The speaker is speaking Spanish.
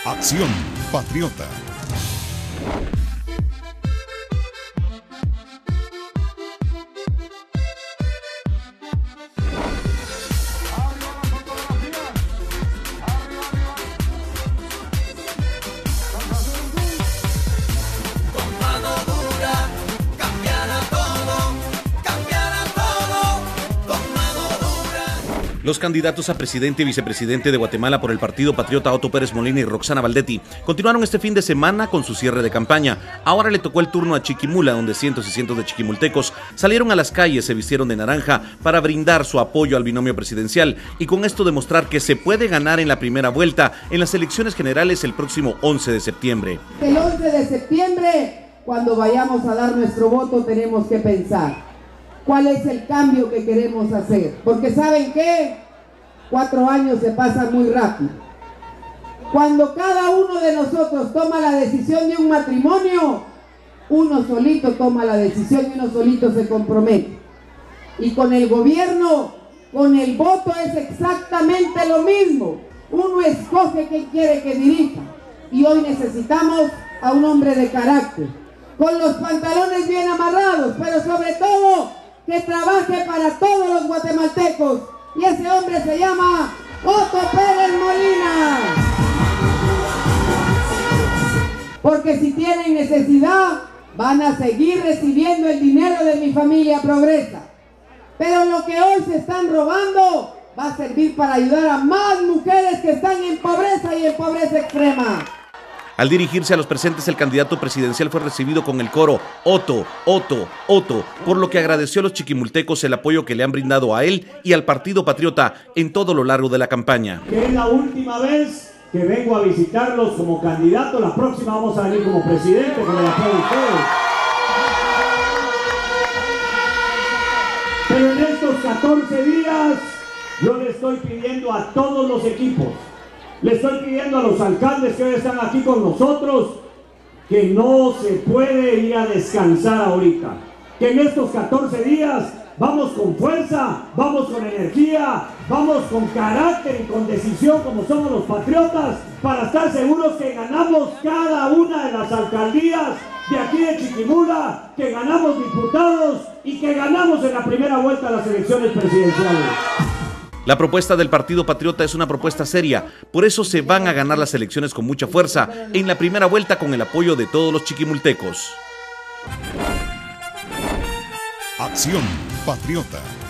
Acción Patriota. Los candidatos a presidente y vicepresidente de Guatemala por el Partido Patriota, Otto Pérez Molina y Roxana Valdetti, continuaron este fin de semana con su cierre de campaña. Ahora le tocó el turno a Chiquimula, donde cientos y cientos de chiquimultecos salieron a las calles, se vistieron de naranja para brindar su apoyo al binomio presidencial y con esto demostrar que se puede ganar en la primera vuelta en las elecciones generales el próximo 11 de septiembre. El 11 de septiembre, cuando vayamos a dar nuestro voto, tenemos que pensar ¿cuál es el cambio que queremos hacer? Porque ¿saben qué? 4 años se pasan muy rápido. Cuando cada uno de nosotros toma la decisión de un matrimonio, uno solito toma la decisión y uno solito se compromete. Y con el gobierno, con el voto es exactamente lo mismo. Uno escoge quién quiere que dirija. Y hoy necesitamos a un hombre de carácter, con los pantalones bien amarrados, pero sobre todo que trabaje para todos los guatemaltecos, y ese hombre se llama Otto Pérez Molina. Porque si tienen necesidad, van a seguir recibiendo el dinero de Mi Familia Progresa. Pero lo que hoy se están robando va a servir para ayudar a más mujeres que están en pobreza y en pobreza extrema. Al dirigirse a los presentes, el candidato presidencial fue recibido con el coro Otto, Otto, Otto, por lo que agradeció a los chiquimultecos el apoyo que le han brindado a él y al Partido Patriota en todo lo largo de la campaña. Que es la última vez que vengo a visitarlos como candidato, la próxima vamos a venir como presidente con el apoyo de ustedes. Pero en estos 14 días yo le estoy pidiendo a todos los equipos, le estoy pidiendo a los alcaldes que hoy están aquí con nosotros que no se puede ir a descansar ahorita. Que en estos 14 días vamos con fuerza, vamos con energía, vamos con carácter y con decisión como somos los patriotas para estar seguros que ganamos cada una de las alcaldías de aquí de Chiquimula, que ganamos diputados y que ganamos en la primera vuelta de las elecciones presidenciales. La propuesta del Partido Patriota es una propuesta seria, por eso se van a ganar las elecciones con mucha fuerza en la primera vuelta con el apoyo de todos los chiquimultecos. Acción Patriota.